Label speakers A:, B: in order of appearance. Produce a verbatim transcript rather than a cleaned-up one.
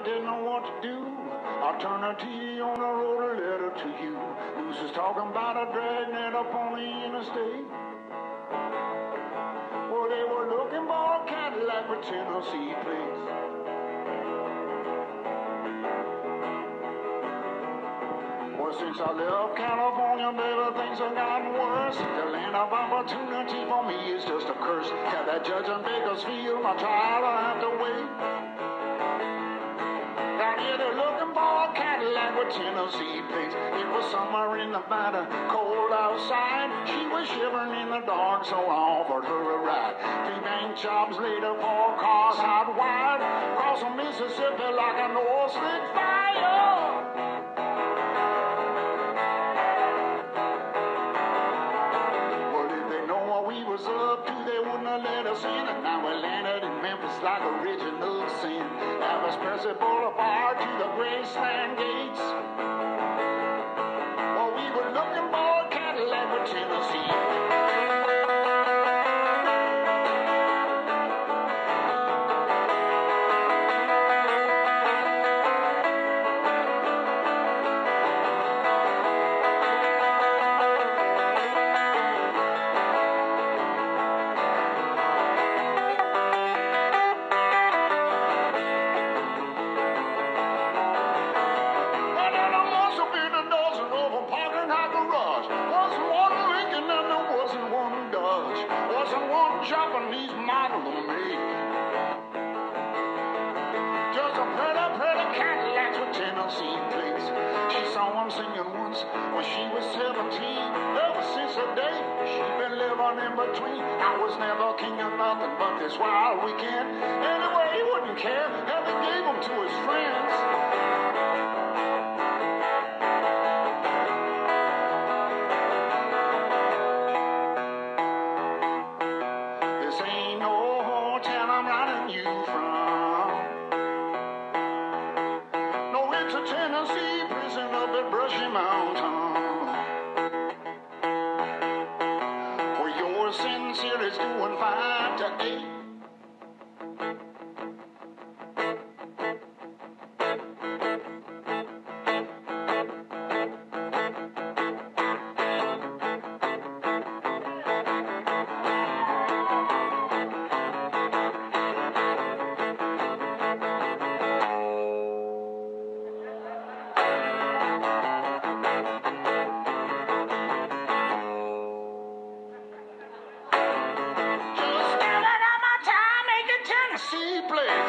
A: didn't know what to do. I turned the T V on, I wrote a letter to you. Who's just talking about a dragnet up on the interstate? Well, they were looking for a Cadillac with Tennessee plates. Well, since I left California, baby, things have gotten worse. The land of opportunity for me is just a curse. Got that judge in Bakersfield, my trial I have to wait. Down here they're looking for a Cadillac with Tennessee plates. It was summer in Nevada, cold outside. She was shivering in the dark, so I offered her a ride. Three bank jobs later, four cars out wide. Crossing Mississippi like an oil slick fire. Was up to, they wouldn't have let us in. And now we landed in Memphis like original sin. Elvis Presley Boulevard to the Graceland gates. Well, we were looking for a Cadillac with Tennessee. Japanese model of me. Just a pretty, pretty Cadillac with Tennessee plates. She saw him singing once when she was seventeen. Ever since the day she been living in between. I was never king of nothing but this wild weekend. Anyway, he wouldn't care. Heaven gave him to his friends. Tennessee prison up at Brushy Mountain, where your sincere is doing five to eight. Tennessee play.